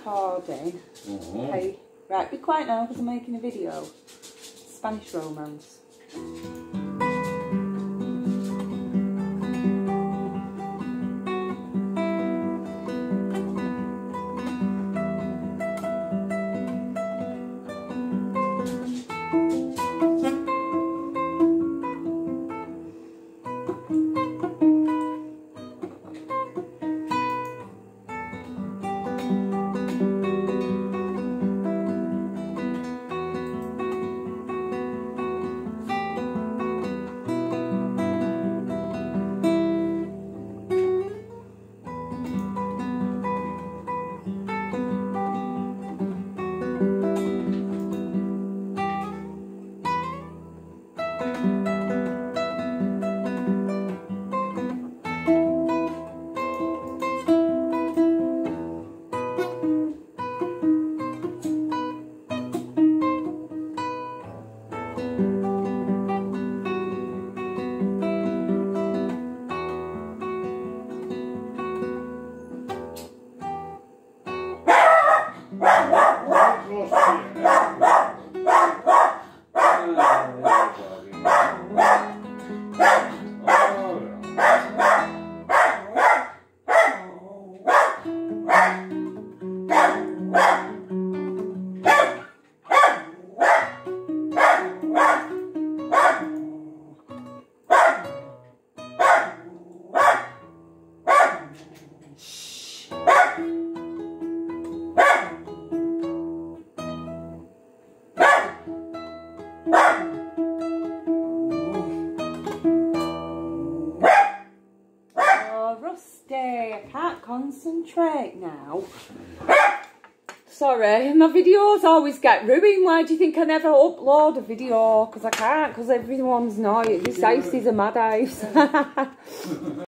recording. Okay, right, be quiet now because I'm making a video. Spanish romance. Rusty, I can't concentrate now. Sorry, my videos always get ruined. Why do you think I never upload a video? Because I can't, because everyone's noisy. This house is a mad house.